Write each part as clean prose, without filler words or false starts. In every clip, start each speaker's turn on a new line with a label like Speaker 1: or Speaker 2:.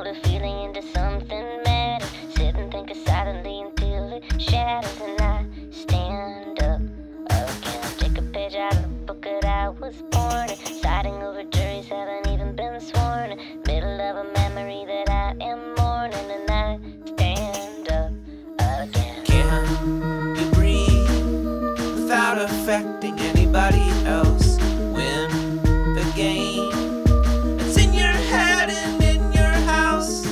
Speaker 1: mold a feeling into something matter. Sit and think silently until it shatters, and I stand up again. Take a page out of the book that I was born in. Siding over juries haven't even been sworn in. Middle of a memory that I am mourning, and I stand up again.
Speaker 2: Can you breathe without affecting anybody else? Win the game. It's in your head and in your house.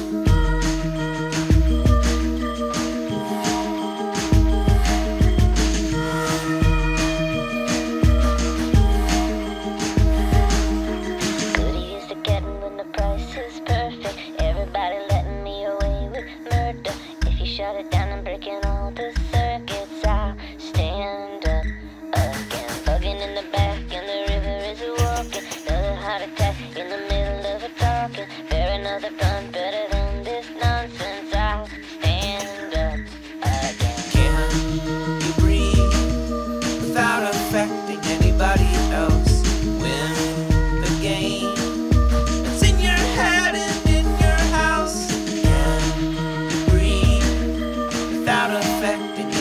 Speaker 1: Goody is the getting when the price is perfect. Everybody letting me away with murder. If you shut it down and breaking all the circuits, I'll stand up again. Bugging in the back and the river is walking. Another heart attack in the middle of it talking. Bear another gun better than this nonsense. I'll stand up again.
Speaker 2: Can you breathe without affecting anybody else? Win the game. It's in your head and in your house. Can you breathe without affecting